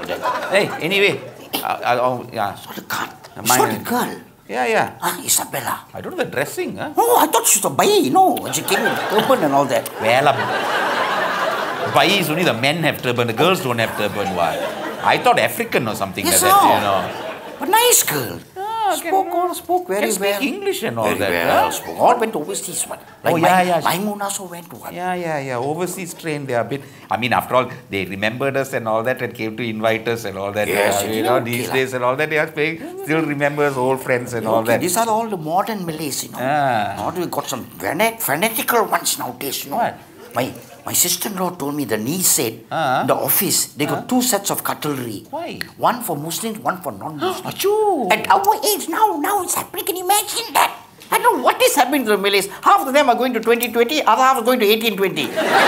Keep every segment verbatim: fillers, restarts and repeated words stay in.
that. Hey, anyway. Uh, uh, oh, yeah. Saw the card. Mine- Saw the girl. Yeah, yeah. Ah, Isabella. I don't know the dressing, huh? Oh, I thought she was a bayi, no. When she came with turban and all that. Well, Bais only the men have turban, the girls don't have turban. Why? I thought African or something Yes, like that, no. you know. But nice girl. Ah, spoke all, spoke very can speak well. English and all Very that. well. huh? Spoke. All went overseas, one. Like Oh, yeah, yeah. Maimun also went to one. Yeah, yeah, yeah. Overseas train, they are a bit. I mean, after all, they remembered us and all that and came to invite us and all that. Yes, uh, it you is know, okay these lah. days and all that, they are paying, still remembers old friends and all Okay, that. these are all the modern Malays, you know. Ah. Now we got some fanat fanatical ones nowadays, you know. What? My my sister-in-law told me, the niece said, Ah. the office, they got two sets of cutlery. Why? One for Muslims, one for non-Muslims. Achoo! At our age now, now it's happening. Can you imagine that? I don't know what is happening to the Malays. Half of them are going to twenty twenty, other half are going to eighteen twenty.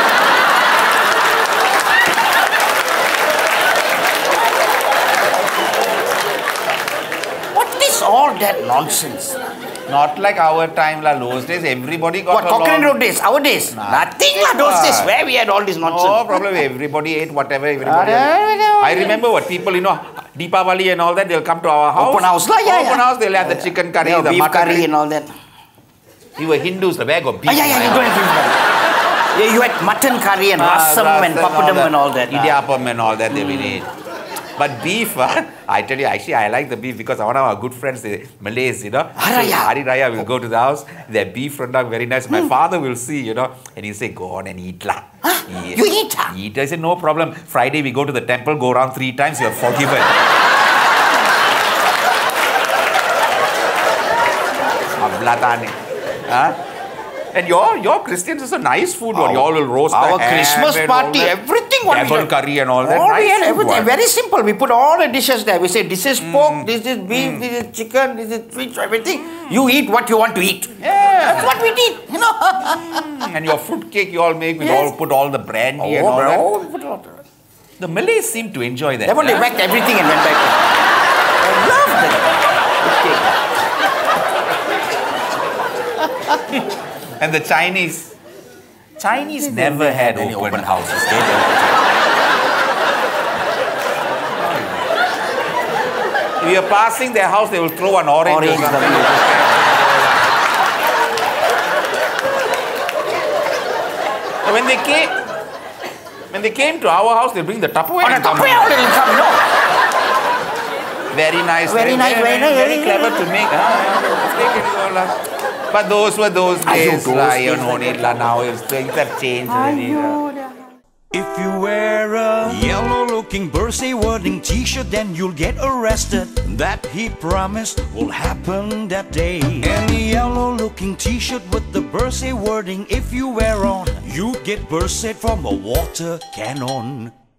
What is all that nonsense? Not like our time, la. Those days, everybody got What, along. Cochrane Road days, our days? Nah. Nothing lah, those days, What? where we had all this nonsense. No problem. Everybody ate whatever everybody Ah, ate. yeah, I remember what people, you know, Deepavali and all that, they'll come to our house. Open house lah, yeah, Open yeah. house, they'll have the chicken curry, Yeah, the beef mutton curry and all that. We were Hindus, the bag of beef. Ah, yeah, yeah, you don't have beef curry. Yeah, you had mutton curry and Ah, rasam and papadam and all that. Ah. Idiyappam and all that they will eat. But beef, uh, I tell you, actually, I like the beef because one of our good friends, the Malays, you know, Hari Raya. so Hari Raya will go to the house, their beef rendang very nice. My father will see, you know, and he'll say, go on and eat lah. Huh? Eat. You eat, huh? Eat. I said, no problem. Friday we go to the temple, go around three times, you're forgiven. Ablatani. Huh? And your your Christians is a nice food one. You all will roast Our the ham Christmas and all party, that. everything what we Devil do. curry and all that. All nice we had, food everything. one. Very simple. We put all the dishes there. We say, this is pork, this is beef, this is chicken, this is fish, everything. You eat what you want to eat. Yeah. That's what we did, you know. And your fruit cake you all make with Yes. all put all the brandy and Oh, all bro. that. we put all the- The Malays seem to enjoy that. Then when they huh? whacked everything and went back. I love that. And the Chinese. Chinese never had any open, open houses. They don't. If you're passing their house, they will throw an orange. or Orange, something. lovely. So when they came, when they came to our house, they bring the Tupperware. On a and come Tupperware, in. all they will come, you know. Very nice. Very nice, very nice, Very very clever nice. to make. Huh? Take it all, uh, But those were those Aiyo, days. those lah, days you like know, that. lah, now it's, things have changed already. lah. If you wear a yellow-looking Bursey wording t-shirt, then you'll get arrested. That he promised will happen that day. Any yellow-looking t-shirt with the Bursey wording, if you wear on, you get bursted from a water cannon.